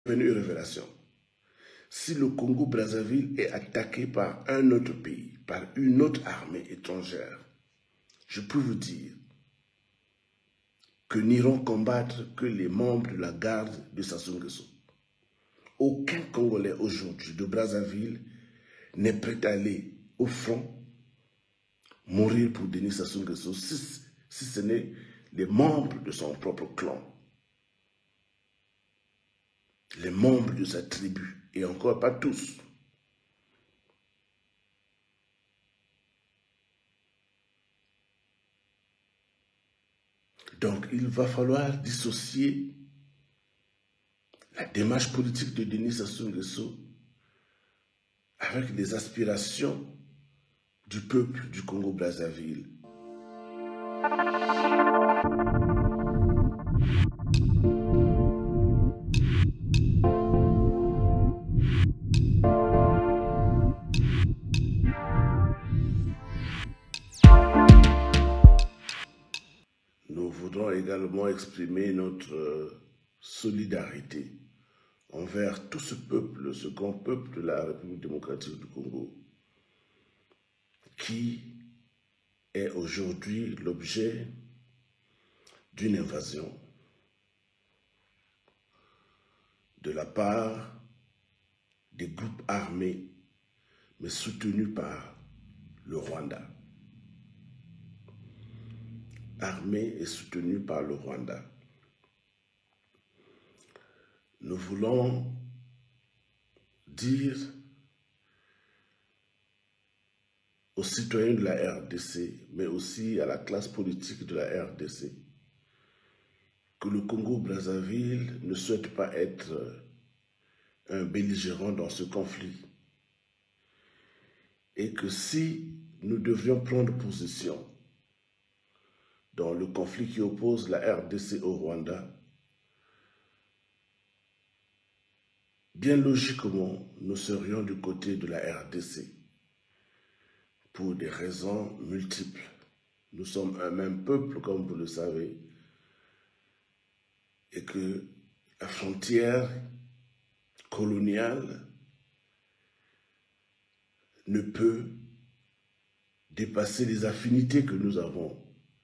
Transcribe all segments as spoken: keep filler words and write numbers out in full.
une révélation. Si le Congo-Brazzaville est attaqué par un autre pays, par une autre armée étrangère, je peux vous dire que n'iront combattre que les membres de la garde de Sassou Nguesso. Aucun Congolais aujourd'hui de Brazzaville n'est prêt à aller au front mourir pour Denis Sassou Nguesso si, si ce n'est les membres de son propre clan, les membres de sa tribu, et encore pas tous. Donc il va falloir dissocier la démarche politique de Denis Sassou Nguesso avec les aspirations du peuple du Congo-Brazzaville. Nous voudrons également exprimer notre solidarité envers tout ce peuple, ce grand peuple de la République démocratique du Congo, qui est aujourd'hui l'objet d'une invasion de la part des groupes armés, mais soutenus par le Rwanda. Armés et soutenus par le Rwanda. Nous voulons dire aux citoyens de la R D C, mais aussi à la classe politique de la R D C, que le Congo-Brazzaville ne souhaite pas être un belligérant dans ce conflit. Et que si nous devions prendre position dans le conflit qui oppose la R D C au Rwanda, bien logiquement, nous serions du côté de la R D C pour des raisons multiples. Nous sommes un même peuple, comme vous le savez, et que la frontière coloniale ne peut dépasser les affinités que nous avons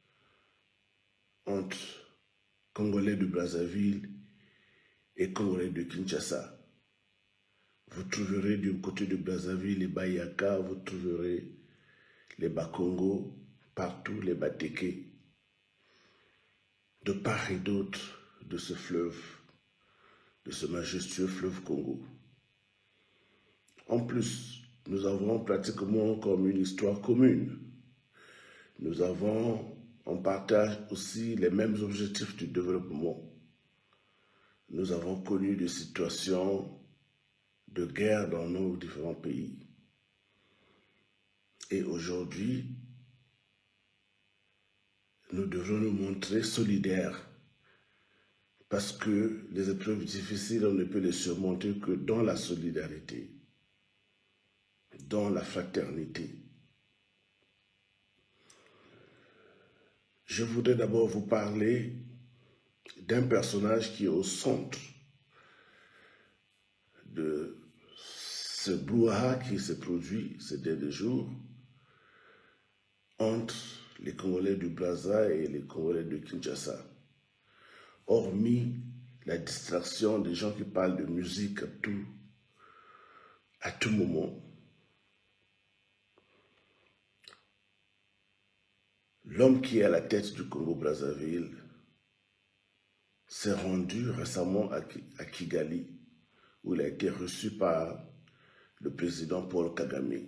entre Congolais de Brazzaville et Congolais de Kinshasa. Vous trouverez du côté de Brazzaville les Bayaka, vous trouverez les Bakongo, partout les Bateke, de part et d'autre de ce fleuve, de ce majestueux fleuve Congo. En plus, nous avons pratiquement comme une histoire commune. Nous avons, on partage aussi les mêmes objectifs du développement. Nous avons connu des situations de guerre dans nos différents pays. Et aujourd'hui, nous devons nous montrer solidaires parce que les épreuves difficiles, on ne peut les surmonter que dans la solidarité, dans la fraternité. Je voudrais d'abord vous parler d'un personnage qui est au centre de ce brouhaha qui s'est produit ces derniers jours entre les Congolais du Brazza et les Congolais de Kinshasa. Hormis la distraction des gens qui parlent de musique à tout, à tout moment, l'homme qui est à la tête du Congo-Brazzaville s'est rendu récemment à Kigali, où il a été reçu par le président Paul Kagame.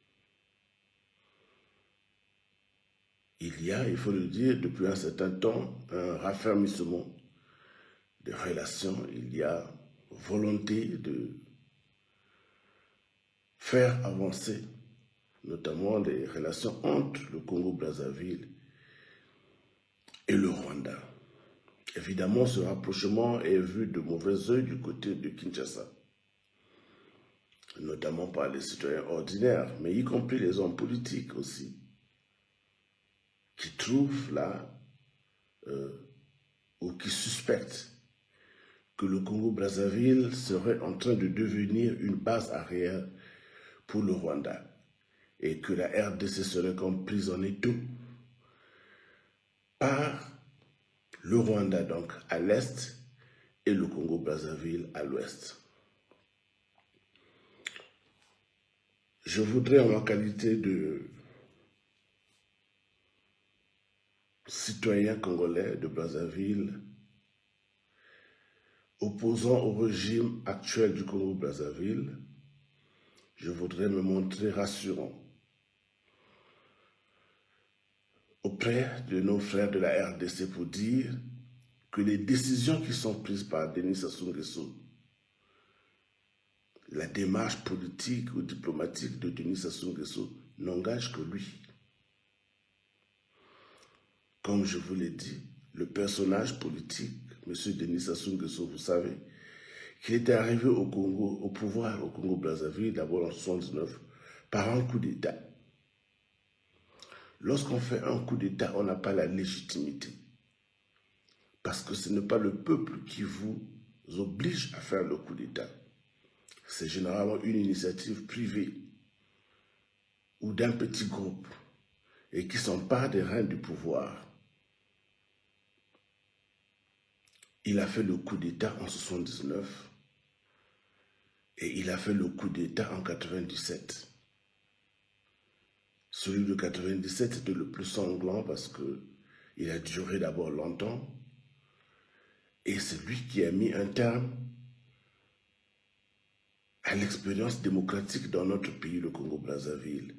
Il y a, il faut le dire, depuis un certain temps, un raffermissement des relations. Il y a volonté de faire avancer notamment les relations entre le Congo-Brazzaville et le Rwanda. Évidemment, ce rapprochement est vu de mauvais œil du côté de Kinshasa, notamment par les citoyens ordinaires, mais y compris les hommes politiques aussi, qui trouvent là, euh, ou qui suspectent que le Congo-Brazzaville serait en train de devenir une base arrière pour le Rwanda et que la R D C serait comme prise en étau par le Rwanda, donc à l'est, et le Congo-Brazzaville à l'ouest. Je voudrais, en ma qualité de citoyen congolais de Brazzaville, opposant au régime actuel du Congo-Brazzaville, je voudrais me montrer rassurant auprès de nos frères de la R D C pour dire que les décisions qui sont prises par Denis Sassou Nguesso, la démarche politique ou diplomatique de Denis Sassou Nguesso n'engage que lui. Comme je vous l'ai dit, le personnage politique, M. Denis Sassou Nguesso, vous savez, qu'il était arrivé au Congo, au pouvoir au Congo-Brazzaville, d'abord en soixante-dix-neuf, par un coup d'État. Lorsqu'on fait un coup d'État, on n'a pas la légitimité. Parce que ce n'est pas le peuple qui vous oblige à faire le coup d'État. C'est généralement une initiative privée ou d'un petit groupe et qui s'empare des rênes du pouvoir. Il a fait le coup d'État en soixante-dix-neuf et il a fait le coup d'État en quatre-vingt-dix-sept. Celui de quatre-vingt-dix-sept était le plus sanglant parce qu'il a duré d'abord longtemps et c'est lui qui a mis un terme à l'expérience démocratique dans notre pays, le Congo-Brazzaville.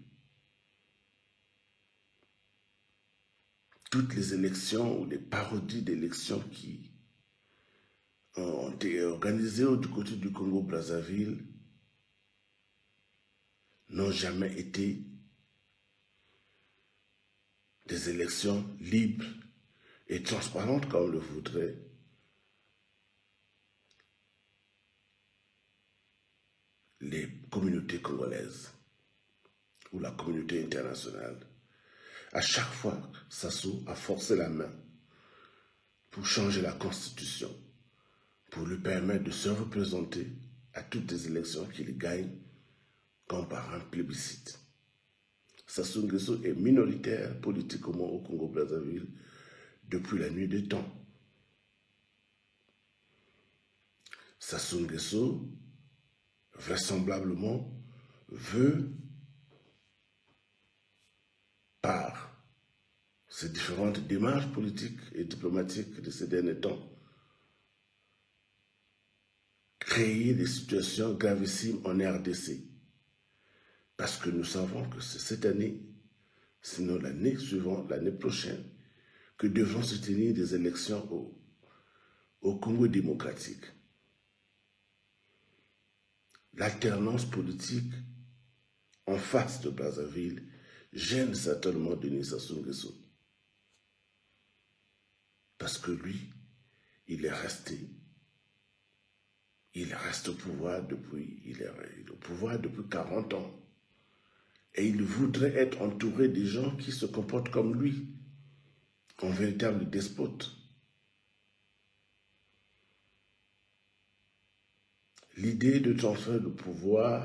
Toutes les élections ou les parodies d'élections qui ont été organisées du côté du Congo-Brazzaville n'ont jamais été des élections libres et transparentes comme le voudraient les communautés congolaises ou la communauté internationale. À chaque fois, Sassou a forcé la main pour changer la constitution, pour lui permettre de se représenter à toutes les élections qu'il gagne comme par un plébiscite. Sassou Nguesso est minoritaire politiquement au Congo-Brazzaville depuis la nuit des temps. Sassou Nguesso, vraisemblablement, veut, par ces différentes démarches politiques et diplomatiques de ces derniers temps, créer des situations gravissimes en R D C. Parce que nous savons que c'est cette année, sinon l'année suivante, l'année prochaine, que devront se tenir des élections au, au Congo démocratique. L'alternance politique en face de Brazzaville gêne certainement Denis Sassou Nguesso. Parce que lui, il est resté, il reste au pouvoir depuis, il est au pouvoir depuis quarante ans. Et il voudrait être entouré des gens qui se comportent comme lui, un véritable despote. L'idée de transfert de pouvoir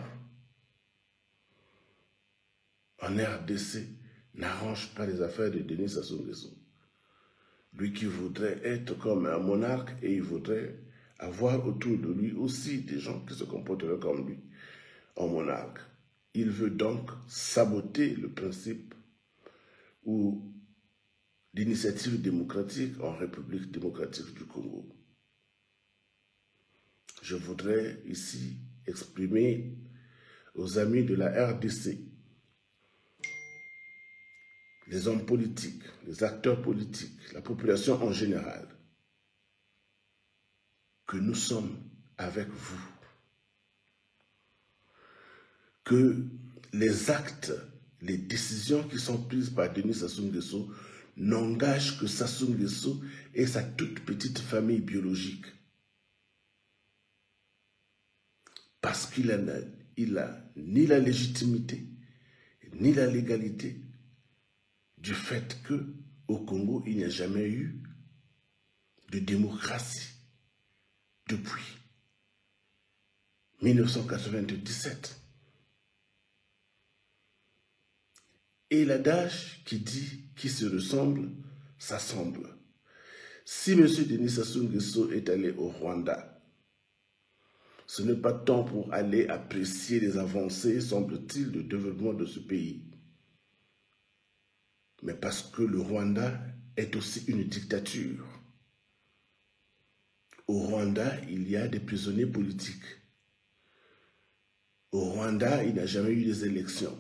en R D C n'arrange pas les affaires de Denis Sassou Nguesso. Lui qui voudrait être comme un monarque et il voudrait avoir autour de lui aussi des gens qui se comporteraient comme lui, en monarque. Il veut donc saboter le principe ou l'initiative démocratique en République démocratique du Congo. Je voudrais ici exprimer aux amis de la R D C, les hommes politiques, les acteurs politiques, la population en général, que nous sommes avec vous. Que les actes, les décisions qui sont prises par Denis Sassou Nguesso n'engagent que Sassou Nguesso et sa toute petite famille biologique. Parce qu'il n'a il a ni la légitimité, ni la légalité du fait qu'au Congo, il n'y a jamais eu de démocratie depuis mille neuf cent quatre-vingt-dix-sept. Et l'adage qui dit qui se ressemble, s'assemble. Si M. Denis Sassou Nguesso est allé au Rwanda, ce n'est pas tant pour aller apprécier les avancées, semble-t-il, de développement de ce pays, mais parce que le Rwanda est aussi une dictature. Au Rwanda, il y a des prisonniers politiques. Au Rwanda, il n'y a jamais eu des élections.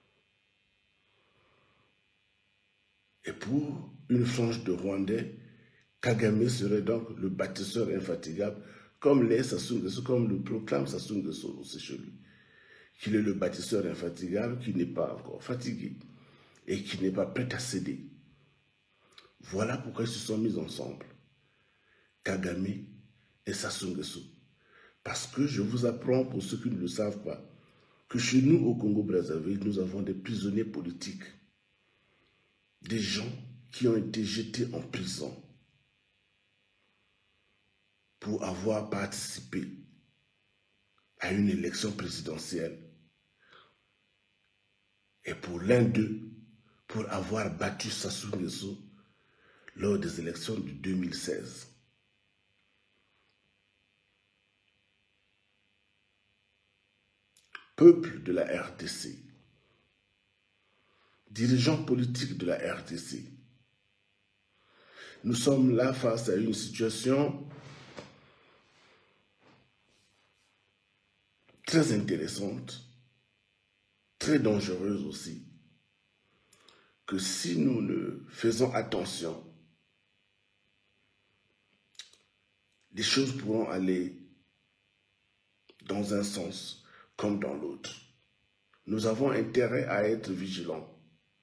Et pour une frange de Rwandais, Kagame serait donc le bâtisseur infatigable, comme l'est Sassou Nguesso, comme le proclame Sassou Nguesso aussi chez lui, qu'il est le bâtisseur infatigable, qui n'est pas encore fatigué et qui n'est pas prêt à céder. Voilà pourquoi ils se sont mis ensemble, Kagame et Sassou Nguesso. Parce que je vous apprends, pour ceux qui ne le savent pas, que chez nous au Congo-Brazzaville, nous avons des prisonniers politiques, des gens qui ont été jetés en prison pour avoir participé à une élection présidentielle. Et pour l'un d'eux, pour avoir battu Sassou Nguesso lors des élections de deux mille seize. Peuple de la R D C, dirigeants politiques de la R D C, nous sommes là face à une situation très intéressante, très dangereuse aussi, que si nous ne faisons attention, les choses pourront aller dans un sens comme dans l'autre. Nous avons intérêt à être vigilants.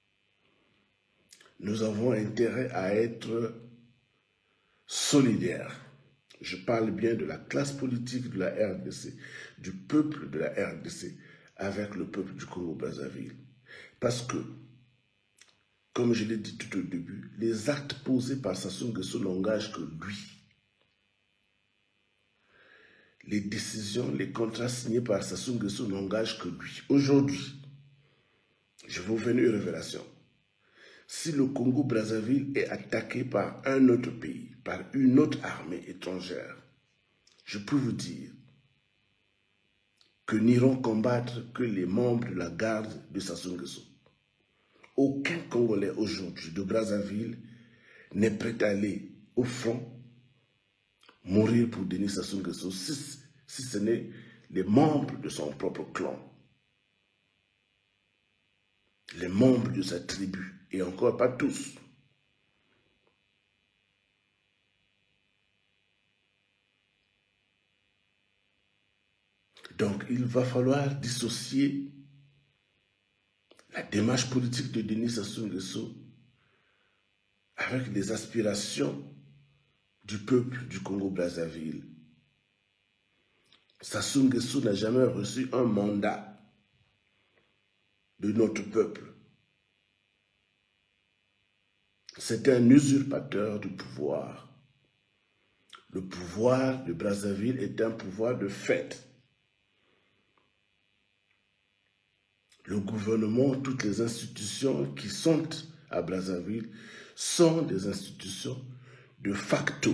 Nous avons intérêt à être solidaires. Je parle bien de la classe politique de la R D C, du peuple de la R D C avec le peuple du Congo-Brazzaville. Parce que, comme je l'ai dit tout au début, les actes posés par Sassou Nguesso n'engagent que lui. Les décisions, les contrats signés par Sassou Nguesso n'engagent que lui. Aujourd'hui, je vais vous faire une révélation. Si le Congo-Brazzaville est attaqué par un autre pays, par une autre armée étrangère, je peux vous dire que n'iront combattre que les membres de la garde de Sassou Nguesso. Aucun Congolais aujourd'hui de Brazzaville n'est prêt à aller au front mourir pour Denis Sassou Nguesso si, si ce n'est les membres de son propre clan, les membres de sa tribu, et encore pas tous. Donc il va falloir dissocier la démarche politique de Denis Sassou Nguesso avec les aspirations du peuple du Congo-Brazzaville. Sassou Nguesso n'a jamais reçu un mandat de notre peuple. C'est un usurpateur du pouvoir. Le pouvoir de Brazzaville est un pouvoir de fait. Le gouvernement, toutes les institutions qui sont à Brazzaville sont des institutions de facto.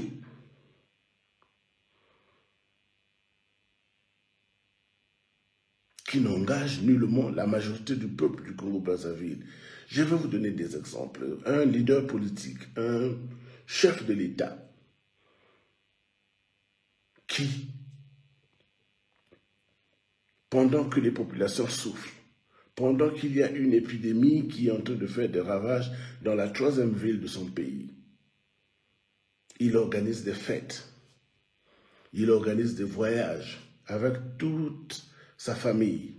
Qui n'engagent nullement la majorité du peuple du Congo-Brazzaville. Je vais vous donner des exemples. Un leader politique, un chef de l'État qui, pendant que les populations souffrent, pendant qu'il y a une épidémie qui est en train de faire des ravages dans la troisième ville de son pays, il organise des fêtes, il organise des voyages avec toute sa famille.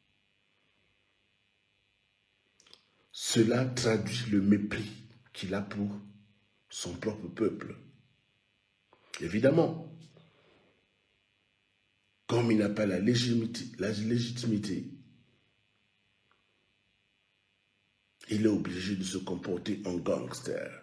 Cela traduit le mépris qu'il a pour son propre peuple. Évidemment, comme il n'a pas la légitimité, la légitimité, il est obligé de se comporter en gangster.